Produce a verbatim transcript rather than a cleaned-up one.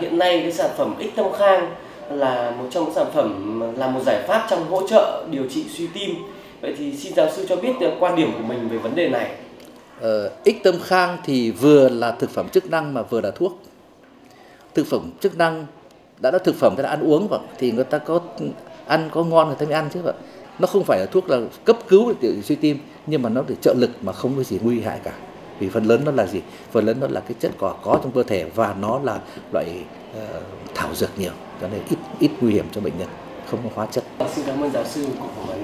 Hiện nay cái sản phẩm Ích Tâm Khang là một trong những sản phẩm là một giải pháp trong hỗ trợ điều trị suy tim. Vậy thì xin giáo sư cho biết quan điểm của mình về vấn đề này. Ờ, Ích Tâm Khang thì vừa là thực phẩm chức năng mà vừa là thuốc. Thực phẩm chức năng đã là thực phẩm, ta đã ăn uống vậy thì người ta có ăn có ngon người ta mới ăn chứ vậy. Nó không phải là thuốc là cấp cứu để suy tim, nhưng mà nó để trợ lực mà không có gì nguy hại cả. Vì phần lớn nó là gì? Phần lớn nó là cái chất có có trong cơ thể và nó là loại uh, thảo dược nhiều, cho nên ít ít nguy hiểm cho bệnh nhân, không có hóa chất. Xin cảm ơn giáo sư của